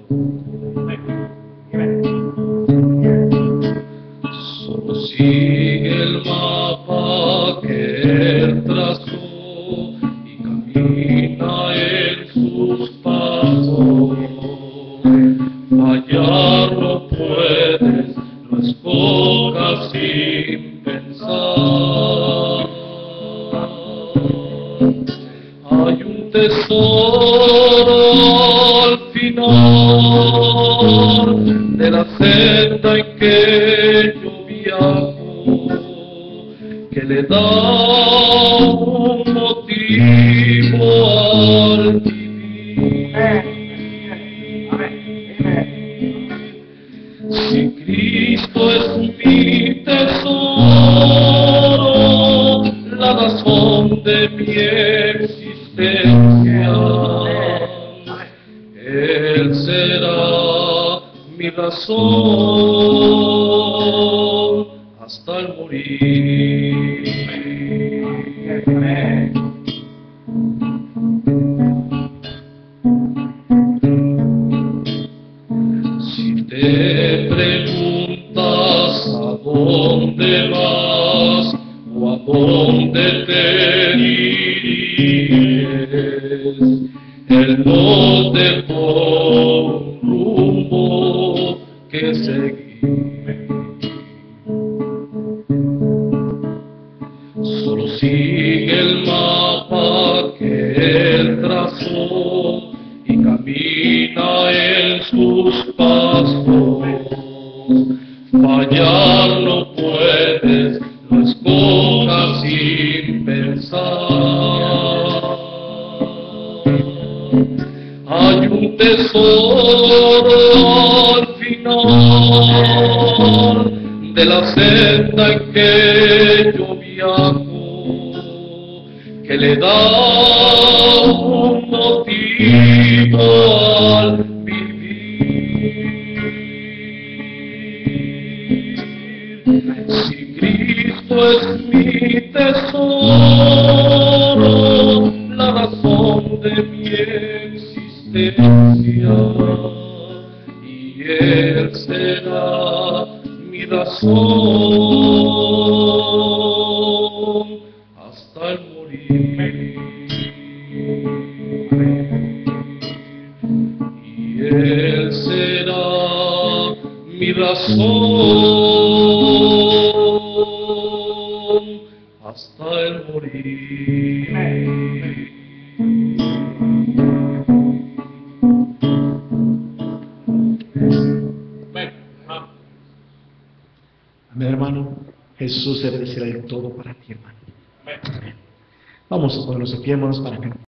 Solo sigue el mapa que él trazó y camina en sus pasos. Fallar no puedes, no escojas sin pensar. Hay un tesoro al final de la senda en que yo viajo, que le da un motivo al vivir. Si Cristo es mi tesoro, la razón de mi existencia, Él será mi razón hasta el morir. Si te preguntas a dónde vas o a dónde te diriges, Él no dejó un rumbo que seguir. Solo sigue el mapa que Él trazó y camina en sus pasos. Fallar no puedes, no escojas sin pensar. Hay un tesoro al final de la senda en que yo viajo, que le da un motivo al vivir. Si Cristo es mi tesoro, la razón de mi existencia, y Él será mi razón hasta el morir. Y Él será mi razón hasta el morir. Amén, hermano. Jesús debe de ser el todo para ti, hermano. Vamos a ponernos de pie, hermanos, para que